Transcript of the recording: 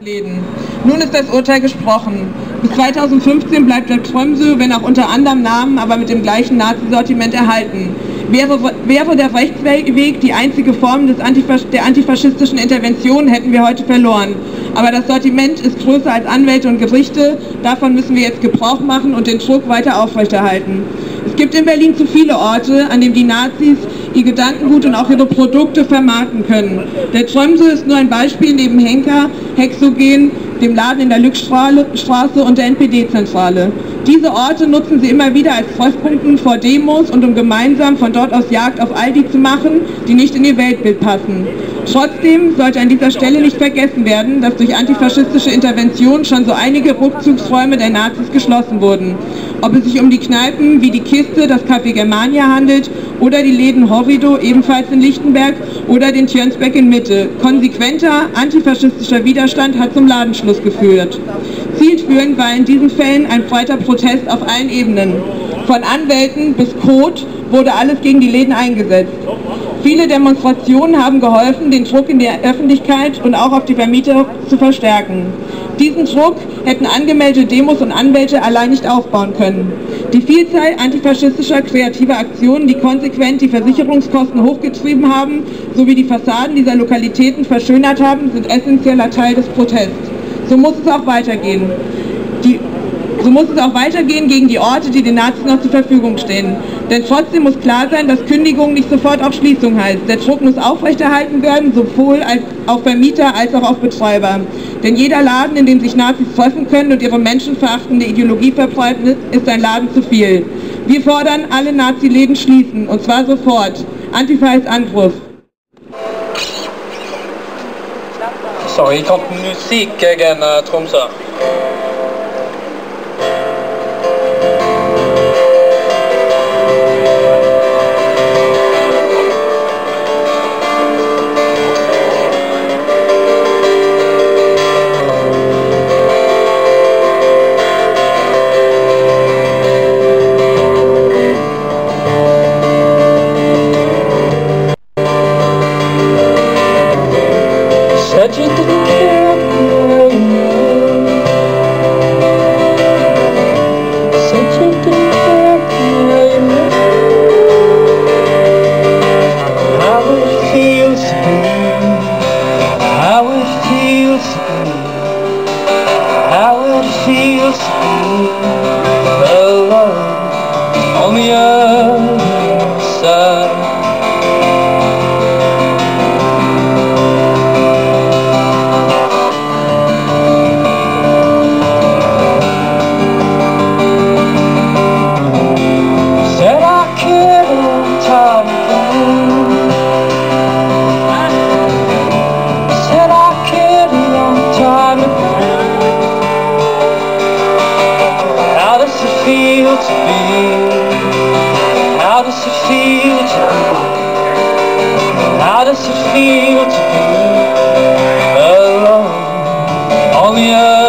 Läden. Nun ist das Urteil gesprochen. Bis 2015 bleibt der Tromsø, wenn auch unter anderem Namen, aber mit dem gleichen Nazi-Sortiment erhalten. Wäre der Rechtsweg die einzige Form der antifaschistischen Intervention, hätten wir heute verloren. Aber das Sortiment ist größer als Anwälte und Gerichte, davon müssen wir jetzt Gebrauch machen und den Druck weiter aufrechterhalten. Es gibt in Berlin zu viele Orte, an denen die Nazis ihr Gedankengut und auch ihre Produkte vermarkten können. Der Tromsø ist nur ein Beispiel neben Henker, Hexogen, dem Laden in der Lückstraße und der NPD-Zentrale. Diese Orte nutzen sie immer wieder als Treffpunkte vor Demos und um gemeinsam von dort aus Jagd auf all die zu machen, die nicht in ihr Weltbild passen. Trotzdem sollte an dieser Stelle nicht vergessen werden, dass durch antifaschistische Intervention schon so einige Rückzugsräume der Nazis geschlossen wurden. Ob es sich um die Kneipen wie die Kiste, das Café Germania handelt oder die Läden Horrido, ebenfalls in Lichtenberg, oder den Tjörnsbeck in Mitte. Konsequenter antifaschistischer Widerstand hat zum Ladenschluss geführt. Zielführend war in diesen Fällen ein breiter Protest auf allen Ebenen. Von Anwälten bis Code wurde alles gegen die Läden eingesetzt. Viele Demonstrationen haben geholfen, den Druck in der Öffentlichkeit und auch auf die Vermieter zu verstärken. Diesen Druck hätten angemeldete Demos und Anwälte allein nicht aufbauen können. Die Vielzahl antifaschistischer kreativer Aktionen, die konsequent die Versicherungskosten hochgetrieben haben, sowie die Fassaden dieser Lokalitäten verschönert haben, sind essentieller Teil des Protests. So muss es auch weitergehen. Gegen die Orte, die den Nazis noch zur Verfügung stehen. Denn trotzdem muss klar sein, dass Kündigung nicht sofort auf Schließung heißt. Der Druck muss aufrechterhalten werden, sowohl auf Vermieter als auch auf Betreiber. Denn jeder Laden, in dem sich Nazis treffen können und ihre menschenverachtende Ideologie verbreiten, ist ein Laden zu viel. Wir fordern, alle Nazi-Läden schließen, und zwar sofort. Antifa ist Angriff. Så, I kom musikken, Tromsø. Said you didn't care, now you know. Said you didn't care, now you know. How it feels to be, how it feels to be, how it feels to be alone on the other side. Feel to be? How does it feel to be? How does it feel to be alone on the earth?